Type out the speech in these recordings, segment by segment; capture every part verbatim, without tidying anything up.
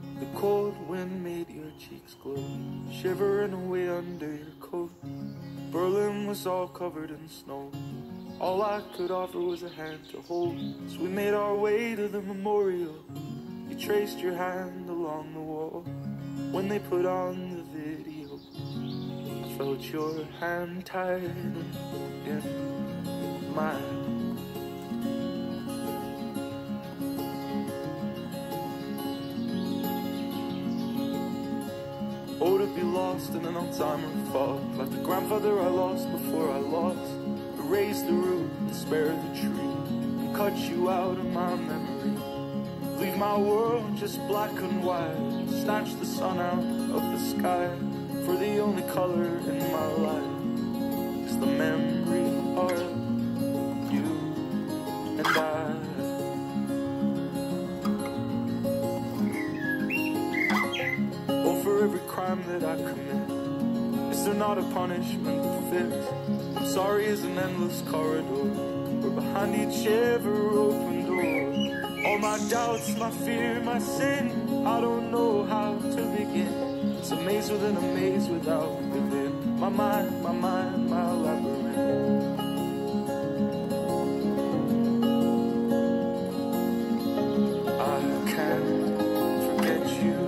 The cold wind made your cheeks glow, shivering away under your coat. Berlin was all covered in snow. All I could offer was a hand to hold. So we made our way to the memorial. You traced your hand along the wall. When they put on the video, I felt your hand tied in mine. Oh, to be lost in an Alzheimer fog, like the grandfather I lost before I lost. Erase the root and spare the tree, and cut you out of my memory. Leave my world just black and white, snatch the sun out of the sky. For the only color in my life is the memory of you and I. For every crime that I commit, is there not a punishment that fits? I'm sorry is an endless corridor, where behind each ever open door, all my doubts, my fear, my sin, I don't know how to begin. It's a maze within a maze without within. My mind, my mind, my labyrinth. I can't forget you.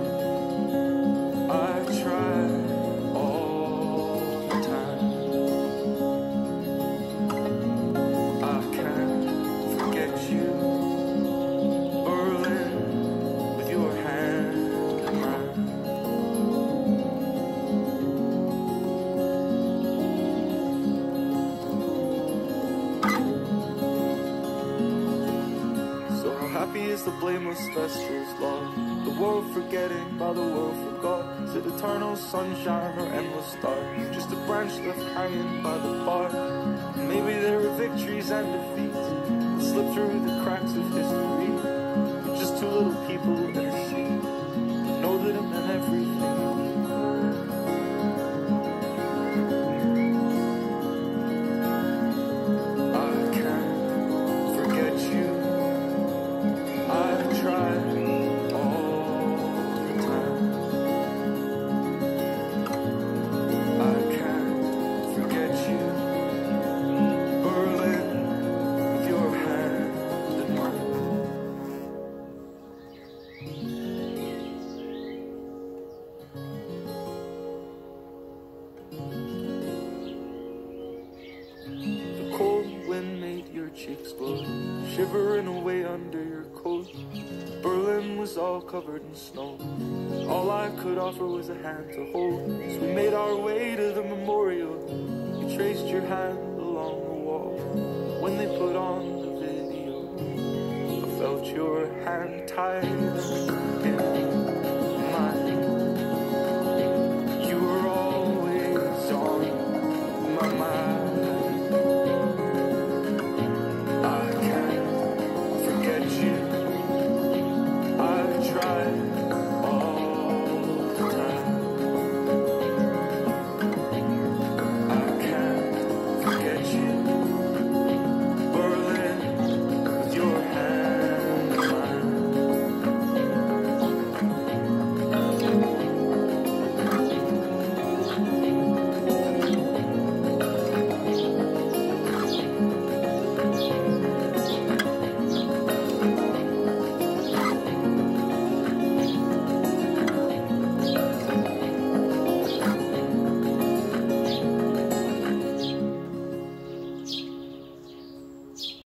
Happy is the blameless vestal's law, the world forgetting by the world forgot. Is it eternal sunshine or endless dark? Just a branch left hanging by the bar. Maybe there are victories and defeats that slip through the cracks of history. We're just two little people in a sea that know that it meant everything. Cheeks glow, shivering away under your coat. Berlin was all covered in snow. All I could offer was a hand to hold. So we made our way to the memorial. You traced your hand along the wall. When they put on the video, I felt your hand tied in